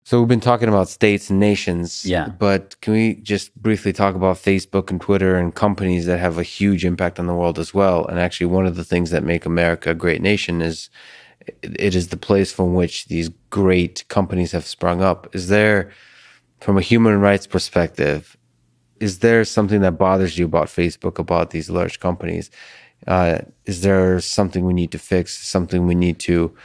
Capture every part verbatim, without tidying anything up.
So we've been talking about states and nations, Yeah. but can we just briefly talk about Facebook and Twitter and companies that have a huge impact on the world as well? And actually, one of the things that make America a great nation is it is the place from which these great companies have sprung up. Is there, from a human rights perspective, is there something that bothers you about Facebook, about these large companies? Uh, is there something we need to fix, something we need to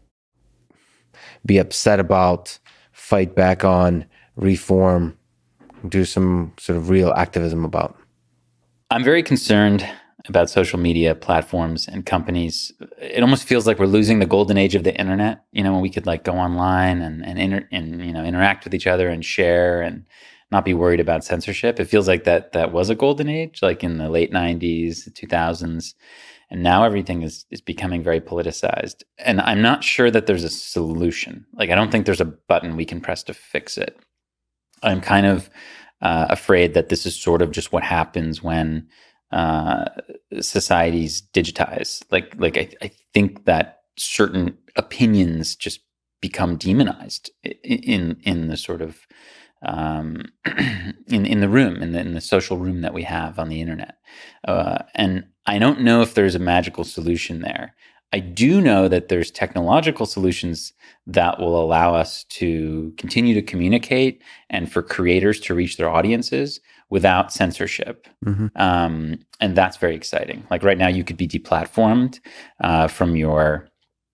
be upset about, fight back on, reform, do some sort of real activism about? I'm very concerned about social media platforms and companies. It almost feels like we're losing the golden age of the internet, you know, when we could like go online and and, inter- and you know interact with each other and share and not be worried about censorship. It feels like that that was a golden age, like in the late nineties, two thousands. And now everything is is becoming very politicized. And I'm not sure that there's a solution. Like, I don't think there's a button we can press to fix it. I'm kind of uh, afraid that this is sort of just what happens when uh, societies digitize. Like, like I, I think that certain opinions just become demonized in in the sort of um, in in the room, in the in the social room that we have on the internet. Uh, and I don't know if there's a magical solution there. I do know that there's technological solutions that will allow us to continue to communicate and for creators to reach their audiences without censorship. Mm-hmm. Um, and that's very exciting. Like right now, you could be deplatformed uh, from your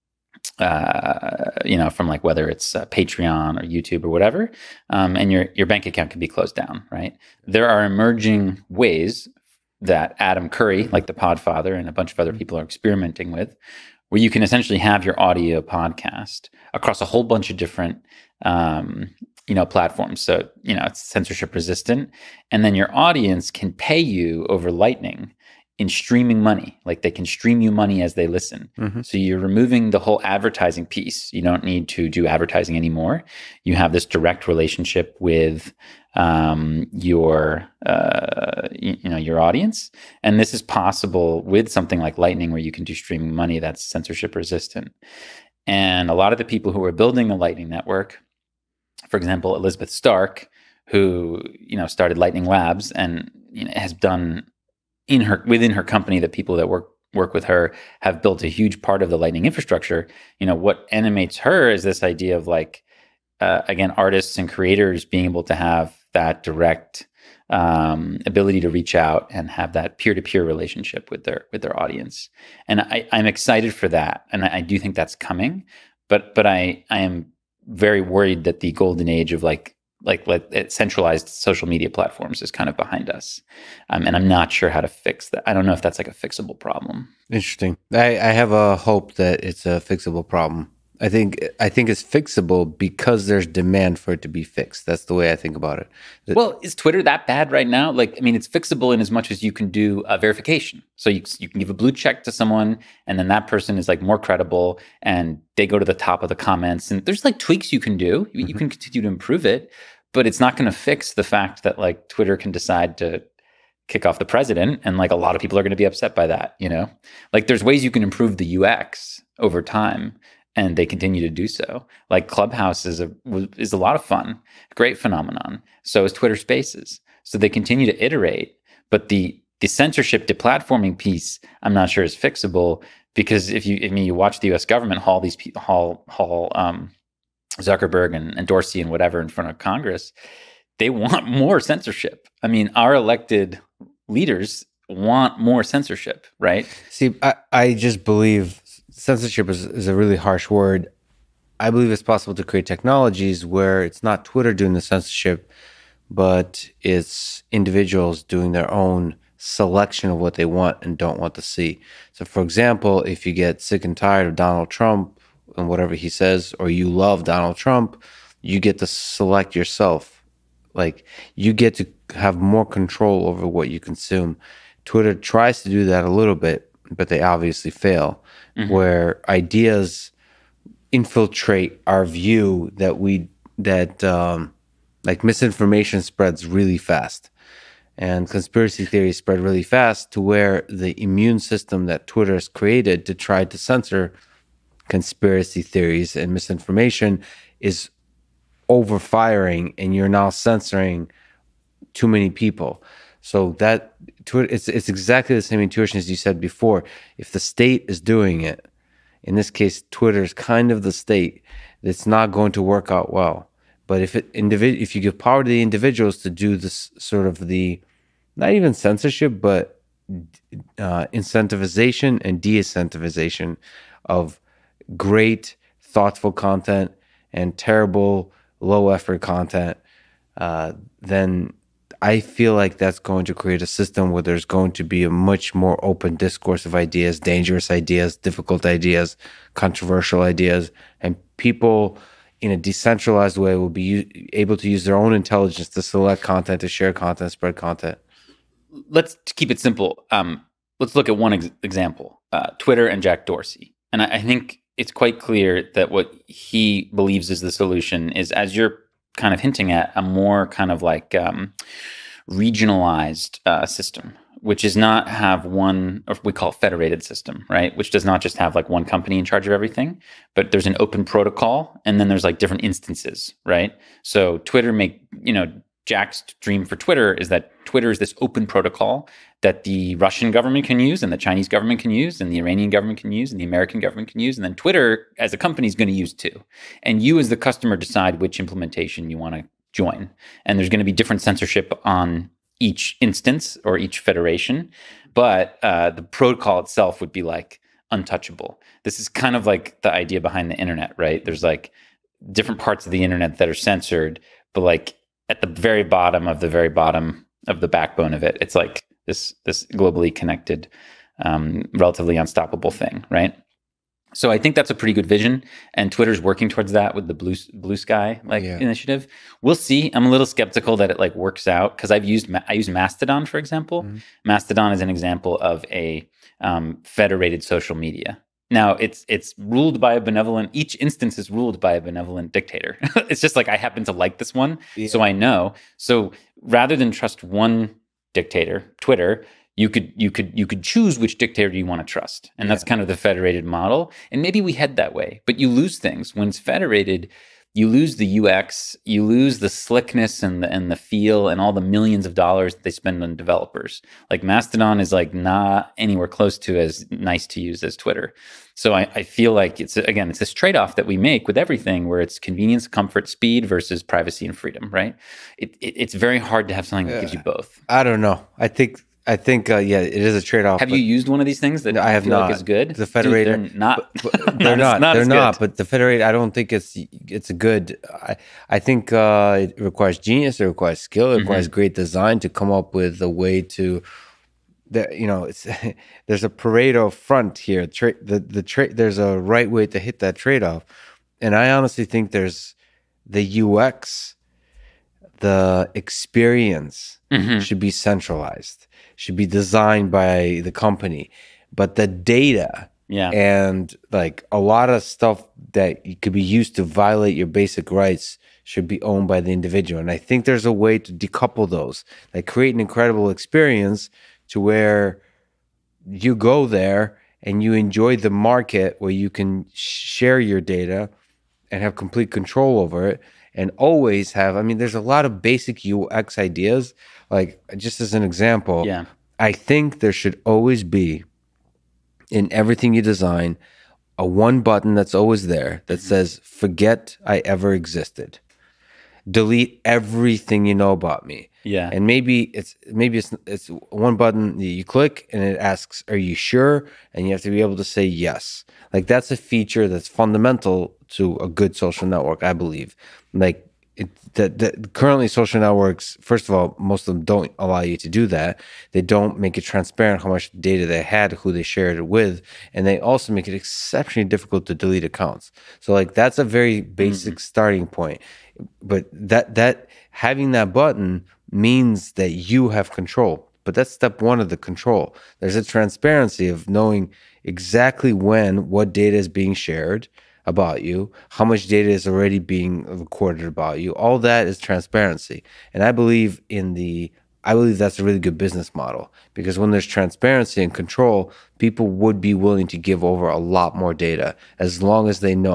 uh, you know, from like whether it's uh, Patreon or YouTube or whatever, um, and your your bank account can be closed down, right? There are emerging ways that Adam Curry, like the Podfather, and a bunch of other people are experimenting with, where you can essentially have your audio podcast across a whole bunch of different, um, you know, platforms. So, you know, it's censorship resistant, and then your audience can pay you over Lightning in streaming money. Like they can stream you money as they listen. Mm-hmm. So you're removing the whole advertising piece. You don't need to do advertising anymore. You have this direct relationship with um, your, uh, you, you know, your audience. And this is possible with something like Lightning, where you can do streaming money that's censorship resistant. And a lot of the people who are building the Lightning Network, for example, Elizabeth Stark, who, you know, started Lightning Labs and, you know, has done in her within her company, the people that work work with her have built a huge part of the Lightning infrastructure. You know, what animates her is this idea of like, uh, again, artists and creators being able to have that direct um, ability to reach out and have that peer-to-peer relationship with their with their audience. And I, I'm excited for that, and I, I do think that's coming. But but I I am very worried that the golden age of like. like like centralized social media platforms is kind of behind us. Um, and I'm not sure how to fix that. I don't know if that's like a fixable problem. Interesting. I, I have a hope that it's a fixable problem. I think I think it's fixable because there's demand for it to be fixed. That's the way I think about it. That, well, is Twitter that bad right now? Like, I mean, it's fixable in as much as you can do a verification. So you, you can give a blue check to someone, and then that person is like more credible, and they go to the top of the comments. And there's like tweaks you can do. You, mm-hmm. you can continue to improve it, but it's not going to fix the fact that like Twitter can decide to kick off the president, and like a lot of people are going to be upset by that. You know, like there's ways you can improve the U X over time. And they continue to do so. Like Clubhouse is a is a lot of fun, great phenomenon. So is Twitter Spaces. So they continue to iterate, but the the censorship deplatforming piece, I'm not sure is fixable, because if you I mean you watch the U S government haul these people haul haul um, Zuckerberg and, and Dorsey and whatever in front of Congress, they want more censorship. I mean, our elected leaders want more censorship, right? See, I, I just believe. Censorship is, is a really harsh word. I believe it's possible to create technologies where it's not Twitter doing the censorship, but it's individuals doing their own selection of what they want and don't want to see. So, for example, if you get sick and tired of Donald Trump and whatever he says, or you love Donald Trump, you get to select yourself. Like, you get to have more control over what you consume. Twitter tries to do that a little bit, but they obviously fail. Mm-hmm. Where ideas infiltrate our view that we that um, like misinformation spreads really fast, and conspiracy theories spread really fast, to where the immune system that Twitter has created to try to censor conspiracy theories and misinformation is overfiring and you're now censoring too many people. So that it's it's exactly the same intuition as you said before. If the state is doing it, in this case, Twitter is kind of the state, it's not going to work out well. But if it individ if you give power to the individuals to do this sort of the, not even censorship, but uh, incentivization and de-incentivization of great, thoughtful content and terrible, low-effort content, uh, then I feel like that's going to create a system where there's going to be a much more open discourse of ideas, dangerous ideas, difficult ideas, controversial ideas, and people in a decentralized way will be able to use their own intelligence to select content, to share content, spread content. Let's keep it simple. Um, let's look at one ex example, uh, Twitter and Jack Dorsey. And I, I think it's quite clear that what he believes is the solution is, as you're kind of hinting at, a more kind of like um, regionalized uh, system, which is not have one, or we call it federated system, right? Which does not just have like one company in charge of everything, but there's an open protocol, and then there's like different instances, right? So Twitter make, you know, Jack's dream for Twitter is that Twitter is this open protocol that the Russian government can use, and the Chinese government can use, and the Iranian government can use, and the American government can use, and then Twitter as a company is going to use too. And you as the customer decide which implementation you want to join. And there's going to be different censorship on each instance or each federation, but uh, the protocol itself would be like untouchable. This is kind of like the idea behind the internet, right? There's like different parts of the internet that are censored, but like at the very bottom of the very bottom of the backbone of it, it's like this this globally connected, um, relatively unstoppable thing, right? So I think that's a pretty good vision, and Twitter's working towards that with the blue blue sky like yeah. initiative. We'll see. I'm a little skeptical that it like works out, because I've used I use Mastodon, for example. Mm-hmm. Mastodon is an example of a um, federated social media. Now it's it's ruled by a benevolent. Each instance is ruled by a benevolent dictator. It's just like, I happen to like this one, yeah. so I know. So rather than trust one dictator, Twitter, you could you could you could choose which dictator you want to trust, and yeah. that's kind of the federated model. And maybe we head that way, but you lose things when it's federated. You lose the U X, you lose the slickness and the and the feel and all the millions of dollars that they spend on developers. Like Mastodon is like not anywhere close to as nice to use as Twitter. So I, I feel like it's, again, it's this trade-off that we make with everything, where it's convenience, comfort, speed versus privacy and freedom, right? It, it it's very hard to have something that gives you both. I don't know. I think I think uh, yeah, it is a trade-off. Have you used one of these things that I have feel not. like is good? The federated, Dude, they're not. But, but they're not. not they're not. But the federated, I don't think it's it's a good. I I think uh, it requires genius. It requires skill. It requires mm-hmm. great design to come up with a way to. The, you know, it's there's a Pareto front here. Tra the the tra there's a right way to hit that trade-off, and I honestly think there's the U X, the experience mm-hmm. should be centralized. Should be designed by the company, but the data yeah. and like a lot of stuff that could be used to violate your basic rights should be owned by the individual. And I think there's a way to decouple those, like create an incredible experience to where you go there and you enjoy the market where you can share your data and have complete control over it, and always have, I mean, there's a lot of basic U X ideas. Like, just as an example, yeah. I think there should always be, in everything you design, a one button that's always there that says, forget I ever existed. Delete everything you know about me. Yeah. And maybe it's maybe it's it's one button that you click and it asks, are you sure? And you have to be able to say yes. Like, that's a feature that's fundamental to a good social network, I believe. Like, it, that, that currently social networks, first of all, most of them don't allow you to do that. They don't make it transparent how much data they had, who they shared it with, and they also make it exceptionally difficult to delete accounts. So like, that's a very basic mm-hmm. starting point. But that that having that button means that you have control. But that's step one of the control. There's a transparency of knowing exactly when what data is being shared about you, how much data is already being recorded about you. All that is transparency. And I believe in the, I believe that's a really good business model, because when there's transparency and control, people would be willing to give over a lot more data as long as they know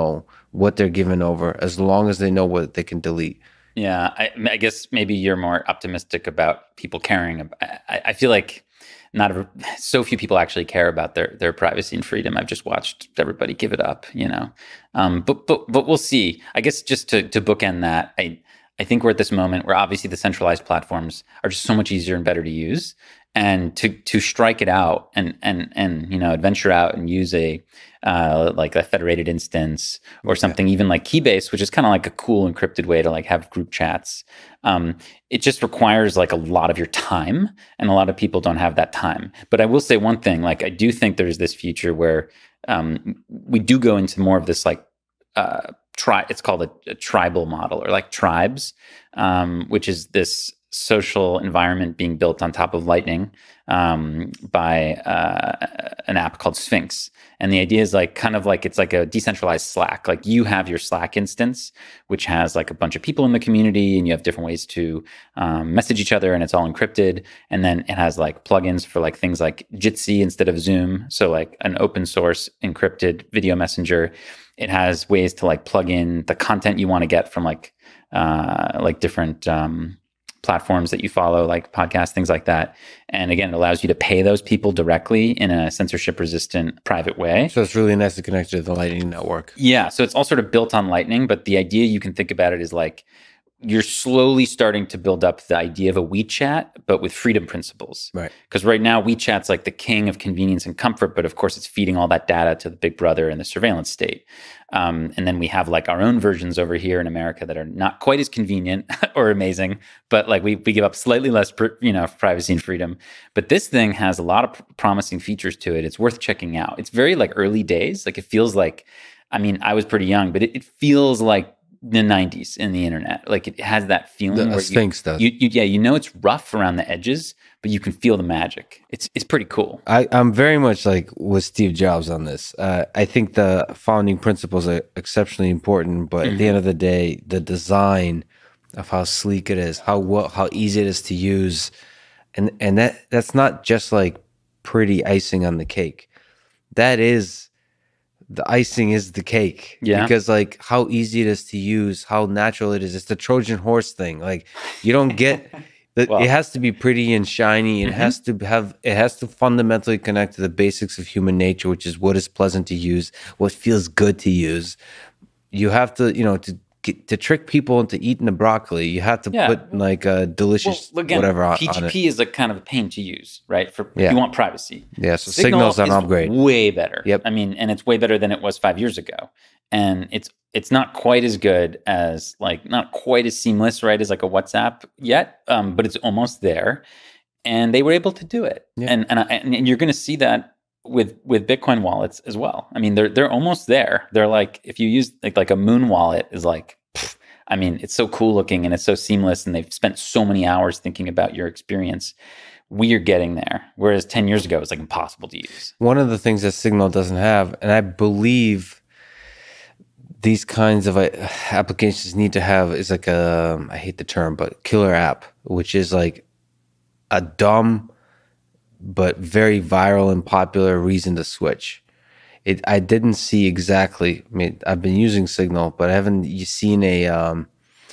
what they're giving over, as long as they know what they can delete. Yeah, I, I guess maybe you're more optimistic about people caring. About, I, I feel like not a, so few people actually care about their their privacy and freedom. I've just watched everybody give it up, you know. Um, but but but we'll see. I guess just to to bookend that, I I think we're at this moment where obviously the centralized platforms are just so much easier and better to use, and to to strike it out and and and you know adventure out and use a uh, like a federated instance or something, yeah. even like Keybase, which is kind of like a cool encrypted way to like have group chats. Um, it just requires like a lot of your time, and a lot of people don't have that time. But I will say one thing: like I do think there's this future where um, we do go into more of this like. Uh, Tri- it's called a, a tribal model, or like tribes, um, which is this social environment being built on top of Lightning um, by uh, an app called Sphinx. And the idea is like kind of like it's like a decentralized Slack. Like you have your Slack instance, which has like a bunch of people in the community, and you have different ways to um, message each other, and it's all encrypted. And then it has like plugins for like things like Jitsi instead of Zoom. So like an open source encrypted video messenger. It has ways to like plug in the content you want to get from like uh, like different um, platforms that you follow, like podcasts, things like that. And again, it allows you to pay those people directly in a censorship-resistant, private way. So it's really nice to connect to the Lightning Network. Yeah, so it's all sort of built on Lightning, but the idea you can think about it is like you're slowly starting to build up the idea of a WeChat, but with freedom principles. Right. Because right now, WeChat's like the king of convenience and comfort, but of course, it's feeding all that data to the big brother and the surveillance state. Um, and then we have like our own versions over here in America that are not quite as convenient or amazing, but like we we give up slightly less, you know, privacy and freedom. But this thing has a lot of pr- promising features to it. It's worth checking out. It's very like early days. Like it feels like, I mean, I was pretty young, but it, it feels like the nineties in the internet. Like it has that feeling. The Sphinx does. You, you, yeah, you know it's rough around the edges, but you can feel the magic. It's it's pretty cool. I, I'm very much like with Steve Jobs on this. Uh, I think the founding principles are exceptionally important, but mm-hmm. at the end of the day, the design of how sleek it is, how well, how easy it is to use, and and that that's not just like pretty icing on the cake. That is. The icing is the cake. Yeah. Because like how easy it is to use, how natural it is. It's the Trojan horse thing. Like you don't get the, well, it has to be pretty and shiny. It mm-hmm. has to have it has to fundamentally connect to the basics of human nature, which is what is pleasant to use, what feels good to use. You have to, you know, to get, to trick people into eating the broccoli, you have to yeah. put like a delicious well, again, whatever on, P G P on it. is like kind of a pain to use, right? For yeah. you want privacy. Yeah, so Signal Signal's an is upgrade. Way better. Yep. I mean, and it's way better than it was five years ago. And it's it's not quite as good as like not quite as seamless, right, as like a WhatsApp yet, um, but it's almost there. And they were able to do it. Yeah. And and I, and you're going to see that with with Bitcoin wallets as well. I mean, they're they're almost there. They're like if you use like like a Moon wallet is like. Pfft, I mean, it's so cool looking and it's so seamless, and they've spent so many hours thinking about your experience. We are getting there. Whereas ten years ago, it was like impossible to use. One of the things that Signal doesn't have, and I believe these kinds of uh, applications need to have, is like a, I hate the term, but killer app, which is like a dumb but very viral and popular reason to switch. It, I didn't see exactly. I mean, I've been using Signal, but I haven't seen a, um,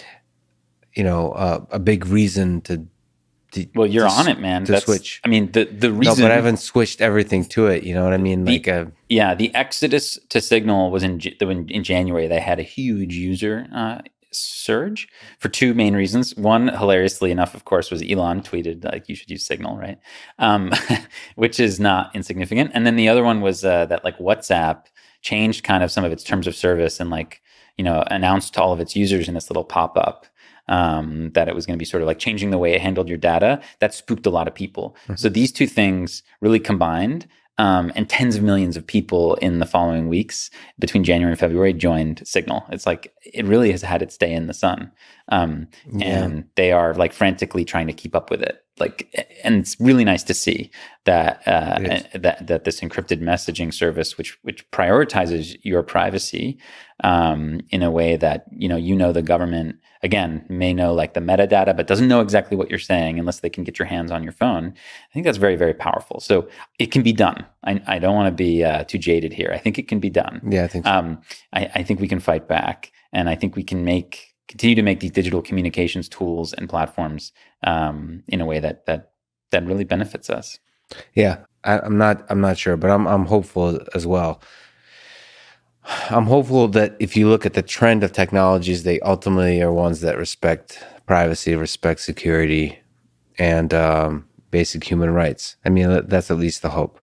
you know, uh, a big reason to. to well, you're to, on it, man. To That's, switch. I mean, the the reason. No, but I haven't switched everything to it. You know what I mean? The, like a. Yeah, the exodus to Signal was in in, in January. They had a huge user uh, surge for two main reasons. One, hilariously enough, of course, was Elon tweeted like you should use Signal, right? Um, which is not insignificant. And then the other one was uh, that like WhatsApp changed kind of some of its terms of service and like you know announced to all of its users in this little pop up um, that it was going to be sort of like changing the way it handled your data. That spooked a lot of people. Mm-hmm. So these two things really combined. Um, and tens of millions of people in the following weeks between January and February joined Signal. It's like it really has had its day in the sun, um, yeah. and they are like frantically trying to keep up with it. like, and it's really nice to see that uh, Yes. that that this encrypted messaging service, which which prioritizes your privacy um, in a way that you know you know the government again may know like the metadata, but doesn't know exactly what you're saying unless they can get your hands on your phone. I think that's very very powerful. So it can be done. I, I don't want to be uh, too jaded here. I think it can be done. Yeah, I think so. Um, I, I think we can fight back, and I think we can make continue to make these digital communications tools and platforms um, in a way that that that really benefits us. Yeah, I, I'm not. I'm not sure, but I'm. I'm hopeful as well. I'm hopeful that if you look at the trend of technologies, they ultimately are ones that respect privacy, respect security, and um, basic human rights. I mean, that- that's at least the hope.